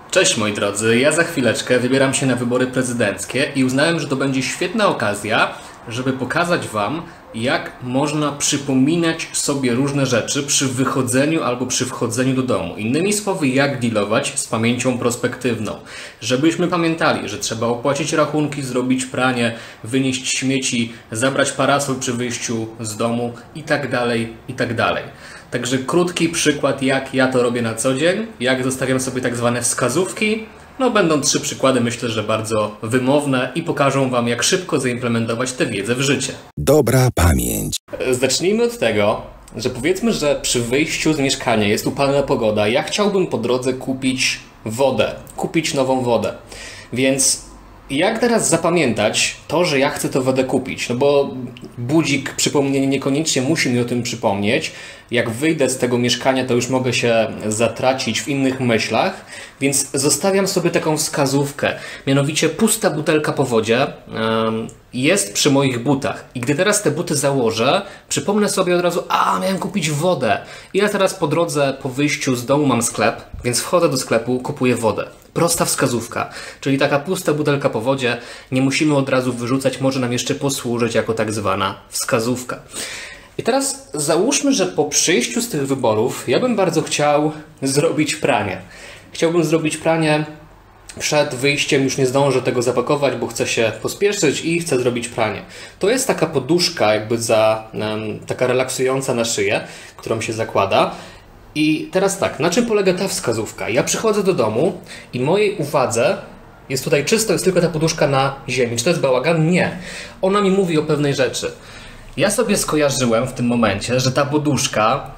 Cześć moi drodzy, ja za chwileczkę wybieram się na wybory prezydenckie i uznałem, że to będzie świetna okazja, żeby pokazać Wam, jak można przypominać sobie różne rzeczy przy wychodzeniu albo przy wchodzeniu do domu. Innymi słowy, jak dealować z pamięcią prospektywną. Żebyśmy pamiętali, że trzeba opłacić rachunki, zrobić pranie, wynieść śmieci, zabrać parasol przy wyjściu z domu itd., itd. Także krótki przykład, jak ja to robię na co dzień, jak zostawiam sobie tak zwane wskazówki. No będą 3 przykłady, myślę, że bardzo wymowne i pokażą Wam, jak szybko zaimplementować tę wiedzę w życie. Dobra pamięć. Zacznijmy od tego, że powiedzmy, że przy wyjściu z mieszkania jest upalna pogoda. Ja chciałbym po drodze kupić wodę, kupić nową wodę. Więc jak teraz zapamiętać to, że ja chcę tę wodę kupić? No bo budzik, przypomnienie niekoniecznie musi mi o tym przypomnieć. Jak wyjdę z tego mieszkania, to już mogę się zatracić w innych myślach, więc zostawiam sobie taką wskazówkę. Mianowicie pusta butelka po wodzie jest przy moich butach. I gdy teraz te buty założę, przypomnę sobie od razu, miałem kupić wodę. I ja teraz po drodze, po wyjściu z domu mam sklep, więc wchodzę do sklepu, kupuję wodę. Prosta wskazówka, czyli taka pusta butelka po wodzie, nie musimy od razu wyrzucać, może nam jeszcze posłużyć jako tak zwana wskazówka. I teraz załóżmy, że po przyjściu z tych wyborów ja bym bardzo chciał zrobić pranie. Chciałbym zrobić pranie przed wyjściem, już nie zdążę tego zapakować, bo chcę się pospieszyć i chcę zrobić pranie. To jest taka poduszka jakby taka relaksująca na szyję, którą się zakłada. I teraz tak, na czym polega ta wskazówka? Ja przychodzę do domu i mojej uwadze jest tutaj czysto, jest tylko ta poduszka na ziemi. Czy to jest bałagan? Nie. Ona mi mówi o pewnej rzeczy. Ja sobie skojarzyłem w tym momencie, że ta poduszka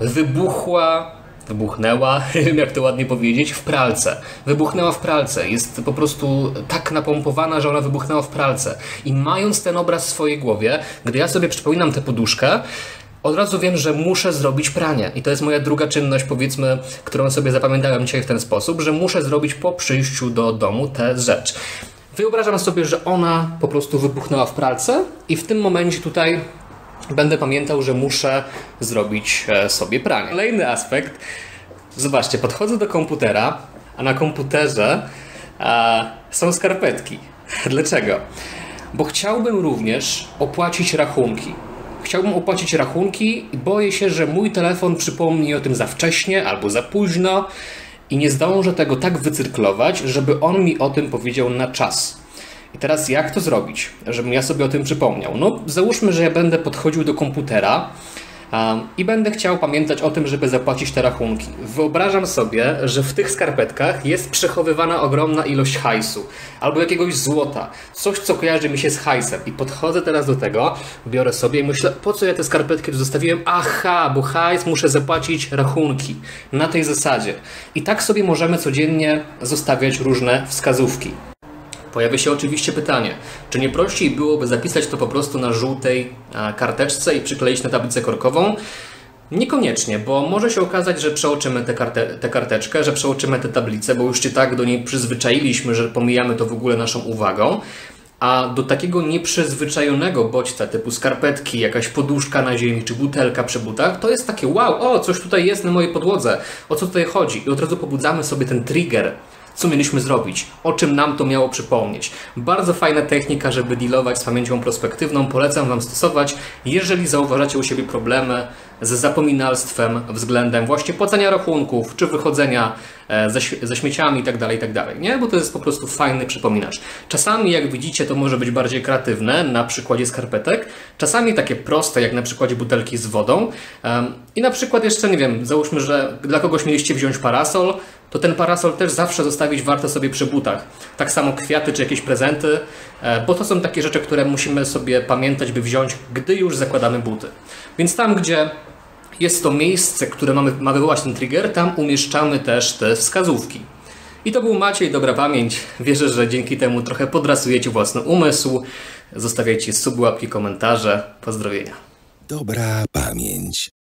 wybuchnęła, nie wiem jak to ładnie powiedzieć, w pralce. Wybuchnęła w pralce. Jest po prostu tak napompowana, że ona wybuchnęła w pralce. I mając ten obraz w swojej głowie, gdy ja sobie przypominam tę poduszkę, od razu wiem, że muszę zrobić pranie. I to jest moja druga czynność, powiedzmy, którą sobie zapamiętałem dzisiaj w ten sposób, że muszę zrobić po przyjściu do domu tę rzecz. Wyobrażam sobie, że ona po prostu wybuchnęła w pralce i w tym momencie tutaj będę pamiętał, że muszę zrobić sobie pranie. Kolejny aspekt. Zobaczcie, podchodzę do komputera, a na komputerze są skarpetki. Dlaczego? Bo chciałbym również opłacić rachunki. Chciałbym opłacić rachunki i boję się, że mój telefon przypomni o tym za wcześnie albo za późno i nie zdążę tego tak wycyrklować, żeby on mi o tym powiedział na czas. I teraz jak to zrobić, żebym ja sobie o tym przypomniał? No załóżmy, że ja będę podchodził do komputera i będę chciał pamiętać o tym, żeby zapłacić te rachunki. Wyobrażam sobie, że w tych skarpetkach jest przechowywana ogromna ilość hajsu albo jakiegoś złota. Coś, co kojarzy mi się z hajsem. I podchodzę teraz do tego, biorę sobie i myślę, po co ja te skarpetki tu zostawiłem? Aha, bo hajs, muszę zapłacić rachunki. Na tej zasadzie. I tak sobie możemy codziennie zostawiać różne wskazówki. Pojawia się oczywiście pytanie, czy nie prościej byłoby zapisać to po prostu na żółtej karteczce i przykleić na tablicę korkową? Niekoniecznie, bo może się okazać, że przeoczymy tę karteczkę, że przeoczymy tę tablicę, bo już się tak do niej przyzwyczailiśmy, że pomijamy to w ogóle naszą uwagą. A do takiego nieprzyzwyczajonego bodźca typu skarpetki, jakaś poduszka na ziemi czy butelka przy butach, to jest takie wow, coś tutaj jest na mojej podłodze, o co tutaj chodzi? I od razu pobudzamy sobie ten trigger. Co mieliśmy zrobić? O czym nam to miało przypomnieć? Bardzo fajna technika, żeby dealować z pamięcią prospektywną. Polecam Wam stosować, jeżeli zauważacie u siebie problemy z zapominalstwem względem właśnie płacenia rachunków, czy wychodzenia ze śmieciami itd., itd. Nie? Bo to jest po prostu fajny przypominacz. Czasami, jak widzicie, to może być bardziej kreatywne, na przykładzie skarpetek. Czasami takie proste, jak na przykładzie butelki z wodą. I na przykład jeszcze, nie wiem, załóżmy, że dla kogoś mieliście wziąć parasol, to ten parasol też zawsze zostawić warto sobie przy butach. Tak samo kwiaty czy jakieś prezenty, bo to są takie rzeczy, które musimy sobie pamiętać, by wziąć, gdy już zakładamy buty. Więc tam, gdzie jest to miejsce, które ma wywołać ten trigger, tam umieszczamy też te wskazówki. I to był Maciej, dobra pamięć. Wierzę, że dzięki temu trochę podrasujecie własny umysł. Zostawiajcie suby, łapki, komentarze. Pozdrowienia. Dobra pamięć.